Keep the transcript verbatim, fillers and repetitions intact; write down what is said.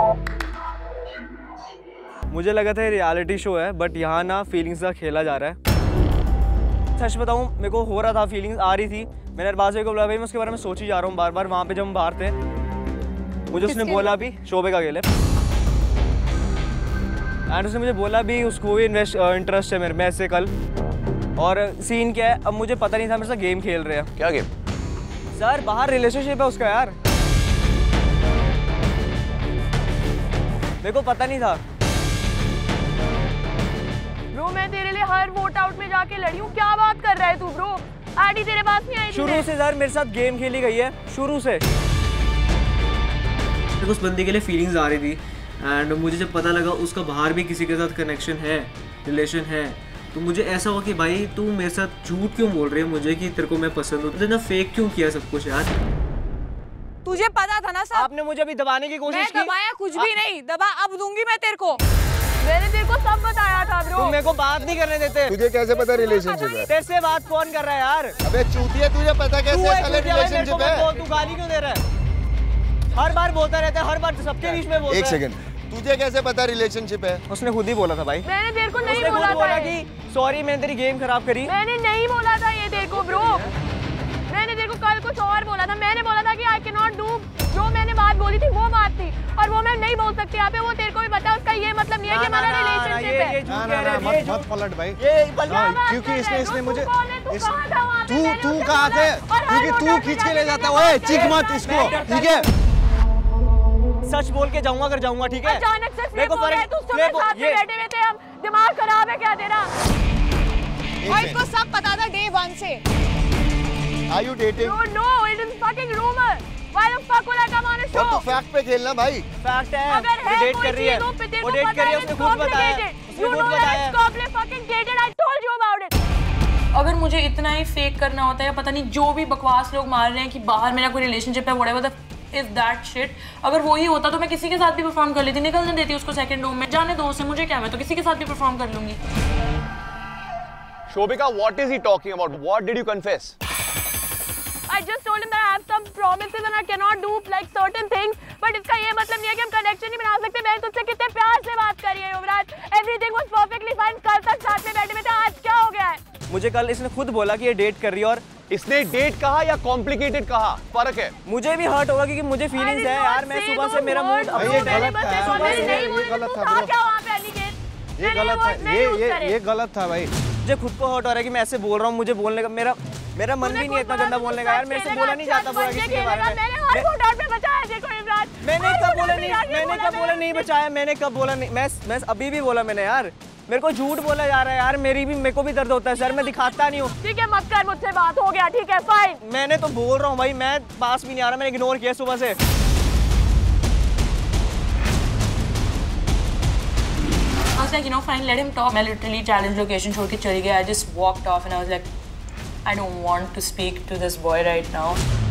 मुझे लगा था ये रियलिटी शो है, बट यहाँ ना फीलिंग्स का खेला जा रहा है। सच बताऊँ, मेरे को हो रहा था, फीलिंग्स आ रही थी। मैंने अरबाज भाई को बोला, भाई मैं उसके बारे में सोच ही जा रहा हूँ बार बार। वहाँ पे जब हम बाहर थे, मुझे उसने बोला भी शोबे का खेले, एंड उसने मुझे बोला भी उसको भी इन्वेस्ट इंटरेस्ट है मेरे में ऐसे कल। और सीन क्या है, अब मुझे पता नहीं था मेरे साथ गेम खेल रहे हैं। क्या गेम? सर बाहर रिलेशनशिप है उसका यार, मेरे को पता नहीं था। ब्रो मैं तेरे लिए हर वोट आउट में जाके लड़ी हूँ, क्या बात कर रहा है तू ब्रो? आईडी तेरे पास नहीं आई? शुरू से सर मेरे साथ गेम खेली गई है, शुरू से। उस बंदी के लिए फीलिंग्स आ रही थी, एंड मुझे जब पता लगा उसका बाहर भी किसी के साथ कनेक्शन है, रिलेशन है, तो मुझे ऐसा हुआ कि भाई तू मेरे साथ झूठ क्यों बोल रही है मुझे कि तेरे को मैं पसंद हूँ? तुझे ना फेक क्यों किया सब कुछ यार? तुझे पता था ना सब। आपने मुझे अभी दबाने की कोशिश की। मैं दबाया कुछ भी नहीं, दबा अब दूंगी मैं तेरे को। मैंने तेरे को सब बताया था ब्रो। तुम मेरे को बात नहीं करने देते। तुझे कैसे पता रिलेशनशिप है? तेरे से बात कौन कर रहा है यार? अबे चूतिया, तुझे पता कैसे है रिलेशनशिप है? तू गाली क्यों दे रहा है? हर बार बोलता रहता है, हर बार सबके बीच में बोलता है। एक सेकंड, तुझे कैसे पता रिलेशनशिप है? उसने खुद ही बोला था भाई। मैंने तेरे को नहीं उसने बोला खुद था बोला कि सॉरी मैंने तेरी गेम खराब करी। मैंने नहीं बोला था ये तेरे को ब्रो। मैंने तेरे को कल कुछ और बोला था। मैंने बोला था कि आई कैन नॉट डू, जो मैंने बात बोली थी वो बात थी, और वो मैं नहीं बोल सकती यहाँ पे। वो तेरे को भी पता है, उसका ये मतलब नहीं है कि हमारा रिलेशनशिप है। ना ना ना मत मत पलट भाई, क्योंकि इसने इसने मुझे तू तू कहाँ थे? क्योंकि तू खींच के ले जाता है। चीख मत इसको, ठीक है? सच बोल के जाऊंगा अगर जाऊंगा, ठीक है? अचानक से फ्लिप हो गया, तू सुबह साथ में बैठे हुए थे हम, दिमाग खराब है क्या तेरा? और इसको सब पता था डे वन से। Are you dating? No, no, it is fucking rumor. Why the fuck would I come on a show? तो फैक्ट पे खेलना भाई। फैक्ट है। अगर है डेट कोई कर रही है, चीज़, तो तेरे वो को डेट पता कर रही है, है, उसने it's खुद बताया। complicated. उसने You खुद know that बताया। it's complicated, fucking dated. I told you about it. अगर मुझे इतना ही फेक करना होता है, या पता नहीं जो भी बकवास लोग मार रहे हैं कि बाहर मेरा कोई रिलेशनशिप है, whatever the is that shit, अगर वो ही होता तो मैं किसी के साथ भी परफॉर्म कर लेती, निकलने देती उसको सेकंड रूम में। जाने दो उसे, मुझे क्या, मैं तो किसी के साथ भी परफॉर्म कर लूंगी। Shobika, what is he talking about? What did you confess? I just told him that I have some promises and I cannot do like certain things, but इसका ये मतलब नहीं है कि हम कनेक्शन नहीं बना सकते। मैंने तुझसे कितने प्यार से बात करी है युवराज, everything was perfectly fine। कल तक साथ में बैठे हुए थे, आज क्या हो गया है? मुझे कल इसने खुद बोला कि ये डेट कर रही है, और इसने डेट कहा या कॉम्प्लिकेटेड कहा? फर्क है। मुझे भी हर्ट होगा क्योंकि मुझे फीलिंग्स है यार। मैं सुबह से मेरा मूड ये गलत है, ये गलत था ब्रो, ये गलत था, ये ये ये गलत था भाई। मुझे खुद को हर्ट हो रहा है कि मैं ऐसे बोल रहा हूँ। मुझे बोलने का मेरा मेरा मन भी नहीं है इतना गंदा बोलने का यार। मेरे से बोला नहीं जाता पूरा किसी के बारे में। मैंने हर वोट आउट में बचाया देखो युवराज। मैंने कब बोला नहीं, मैंने कब बोला नहीं बचाया? मैंने कब बोला नहीं? मैं मैं अभी भी बोला मैंने यार। मेरे को झूठ बोला जा रहा है यार। मेरी भी, मेरे को भी दर्द होता है सर, मैं दिखाता नहीं हूँ। ठीक है मत कर मुझसे बात, हो गया ठीक है फाइन। मैंने तो बोल रहा हूँ भाई, मैं पास भी नहीं आ रहा, मैंने इग्नोर किया सुबह से। I was like, you know, fine, let him talk. मैं literally challenge location छोड़ के चली गई. I just walked off and I was like, I don't want to speak to this boy right now.